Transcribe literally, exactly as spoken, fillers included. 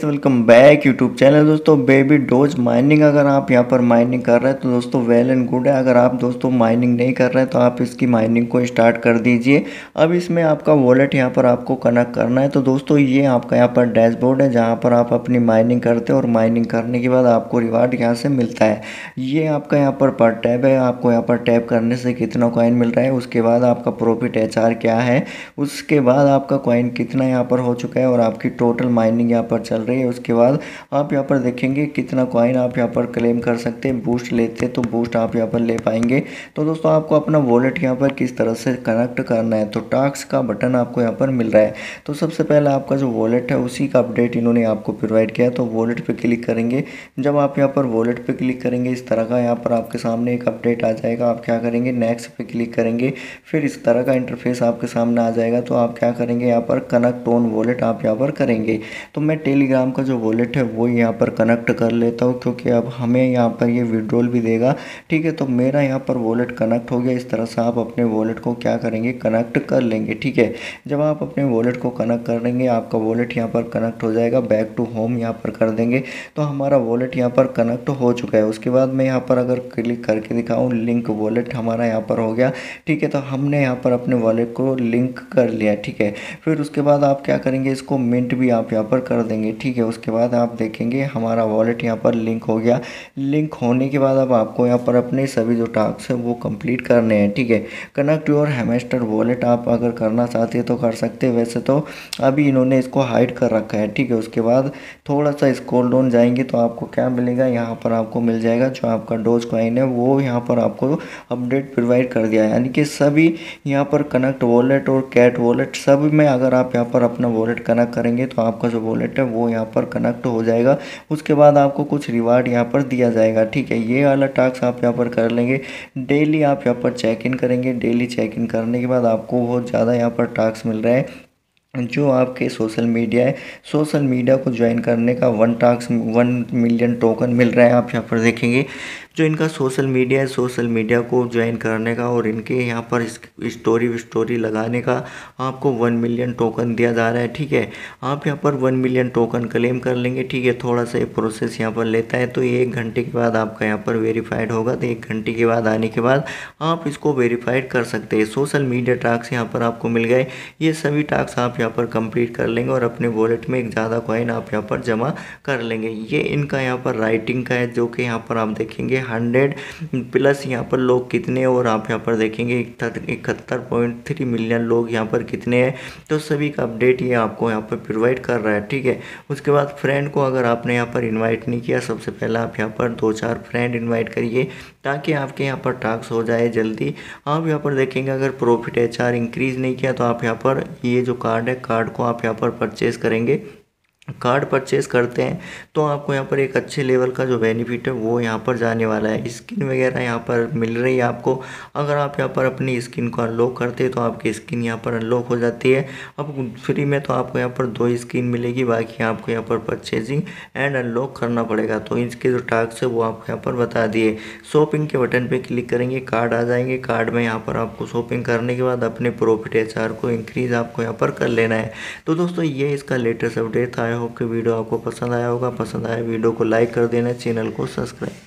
Welcome back YouTube channel. दोस्तों baby doge mining अगर आप यहाँ पर माइनिंग कर रहे हैं तो दोस्तों वेल एंड गुड है। अगर आप दोस्तों माइनिंग नहीं कर रहे हैं तो आप इसकी माइनिंग को स्टार्ट कर दीजिए। अब इसमें आपका वॉलेट यहाँ पर आपको कनेक्ट करना है। तो दोस्तों ये आपका यहाँ पर डैशबोर्ड है जहाँ पर आप अपनी माइनिंग करते हो और माइनिंग करने के बाद आपको रिवार्ड यहाँ से मिलता है। ये आपका यहाँ पर पर टैब है, आपको यहाँ पर टैप करने से कितना कॉइन मिल रहा है, उसके बाद आपका प्रॉफिट एच आर क्या है, उसके बाद आपका कॉइन कितना यहाँ पर हो चुका है और आपकी टोटल माइनिंग यहाँ पर चल रही है। उसके बाद आप यहाँ पर देखेंगे कितना कॉइन आप यहाँ पर क्लेम कर सकते हैं। बूस्ट लेते तो बूस्ट आप यहाँ पर ले पाएंगे। तो दोस्तों आपको अपना वॉलेट यहाँ पर किस तरह से कनेक्ट करना है, तो टास्क का बटन आपको यहाँ पर मिल रहा है। तो सबसे पहले आपका जो वॉलेट है उसी का अपडेट इन्होंने आपको प्रोवाइड किया। तो वॉलेट पे क्लिक करेंगे। जब आप यहाँ पर वॉलेट पे क्लिक करेंगे इस तरह का यहाँ पर आपके सामने एक अपडेट आ जाएगा। आप क्या करेंगे, नेक्स्ट पे क्लिक करेंगे, फिर इस तरह का इंटरफेस आपके सामने आ जाएगा। तो आप क्या करेंगे, यहाँ पर कनेक्ट ऑन वॉलेट आप यहाँ पर करेंगे। तो मैं टेलीग्राम का जो वॉलेट है वो यहाँ पर कनेक्ट कर लेता हूँ क्योंकि अब हमें यहाँ पर ये विड्रॉल भी देगा। ठीक है, तो मेरा यहाँ पर वॉलेट कनेक्ट हो गया। इस तरह से आप अपने वॉलेट को क्या करेंगे, कनेक्ट कर लेंगे। ठीक है, जब आप अपने वॉलेट को कनेक्ट कर लेंगे आपका वॉलेट यहाँ पर कनेक्ट हो जाएगा। बैक टू होम यहाँ पर कर देंगे तो हमारा वॉलेट यहाँ पर कनेक्ट हो चुका है। उसके बाद मैं यहाँ पर अगर क्लिक करके दिखाऊँ, लिंक वॉलेट हमारा यहाँ पर हो गया। ठीक है, तो हमने यहाँ पर अपने वॉलेट को लिंक कर लिया। ठीक है, फिर उसके बाद आप क्या करेंगे, इसको मिंट भी आप यहाँ पर कर देंगे। ठीक है, उसके बाद आप देखेंगे हमारा वॉलेट यहाँ पर लिंक हो गया। लिंक होने के बाद अब आपको यहाँ पर अपने सभी जो टास्क है वो कंप्लीट करने हैं। ठीक है, कनेक्ट योर हैमस्टर वॉलेट आप अगर करना चाहते हैं तो कर सकते हैं, वैसे तो अभी इन्होंने इसको हाइड कर रखा है। ठीक है, उसके बाद थोड़ा सा स्क्रॉल डाउन जाएंगे तो आपको क्या मिलेगा, यहाँ पर आपको मिल जाएगा जो आपका डोज कॉइन है वो यहाँ पर आपको अपडेट प्रोवाइड कर दिया है। यानी कि सभी यहाँ पर कनेक्ट वॉलेट और कैट वॉलेट सब में अगर आप यहाँ पर अपना वॉलेट कनेक्ट करेंगे तो आपका जो वॉलेट है वो यहाँ पर कनेक्ट हो जाएगा। उसके बाद आपको कुछ रिवार्ड यहाँ पर दिया जाएगा। ठीक है, ये वाला टास्क आप यहाँ पर कर लेंगे। डेली आप यहाँ पर चेक इन करेंगे। डेली चेक इन करने के बाद आपको बहुत ज़्यादा यहाँ पर टास्क मिल रहा है। जो आपके सोशल मीडिया है, सोशल मीडिया को ज्वाइन करने का one task one million token मिल रहा है। आप यहाँ पर देखेंगे जो इनका सोशल मीडिया है, सोशल मीडिया को ज्वाइन करने का और इनके यहाँ पर स्टोरी स्टोरी लगाने का आपको वन मिलियन टोकन दिया जा रहा है। ठीक है, आप यहाँ पर वन मिलियन टोकन क्लेम कर लेंगे। ठीक है, थोड़ा सा ये प्रोसेस यहाँ पर लेता है तो ये एक घंटे के बाद आपका यहाँ पर वेरीफाइड होगा। तो एक घंटे के बाद आने के बाद आप इसको वेरीफाइड कर सकते हैं। सोशल मीडिया टास्क यहाँ पर आपको मिल गए। ये सभी टास्क आप यहाँ पर कंप्लीट कर लेंगे और अपने वॉलेट में एक ज़्यादा कॉइन आप यहाँ पर जमा कर लेंगे। ये इनका यहाँ पर राइटिंग का है जो कि यहाँ पर आप देखेंगे हंड्रेड प्लस यहाँ पर लोग कितने, और आप यहाँ पर देखेंगे इकहत्तर पॉइंट थ्री मिलियन लोग यहाँ पर कितने हैं। तो सभी का अपडेट ये आपको यहाँ पर प्रोवाइड कर रहा है। ठीक है, उसके बाद फ्रेंड को अगर आपने यहाँ पर इनवाइट नहीं किया, सबसे पहले आप यहाँ पर दो चार फ्रेंड इनवाइट करिए ताकि आपके यहाँ पर टास्क हो जाए जल्दी। आप यहाँ पर देखेंगे अगर प्रॉफिट एच आर इंक्रीज़ नहीं किया तो आप यहाँ पर ये जो कार्ड है, कार्ड को आप यहाँ पर परचेज़ करेंगे। कार्ड परचेज़ करते हैं तो आपको यहाँ पर एक अच्छे लेवल का जो बेनिफिट है वो यहाँ पर जाने वाला है। स्किन वगैरह यहाँ पर मिल रही है आपको। अगर आप यहाँ पर अपनी स्किन को अनलॉक करते हैं तो आपकी स्किन यहाँ पर अनलॉक हो जाती है। अब फ्री में तो आपको यहाँ पर दो स्किन मिलेगी, बाकी आपको यहाँ पर परचेजिंग एंड अनलॉक करना पड़ेगा। तो इसके जो टास्क है वो आपको यहाँ पर बता दिए। शॉपिंग के बटन पर क्लिक करेंगे, कार्ड आ जाएंगे। कार्ड में यहाँ पर आपको शॉपिंग करने के बाद अपने प्रॉफिट एच आर को इंक्रीज़ आपको यहाँ पर कर लेना है। तो दोस्तों ये इसका लेटेस्ट अपडेट था। आई होप कि वीडियो आपको पसंद आया होगा। पसंद आया वीडियो को लाइक कर देना, चैनल को सब्सक्राइब।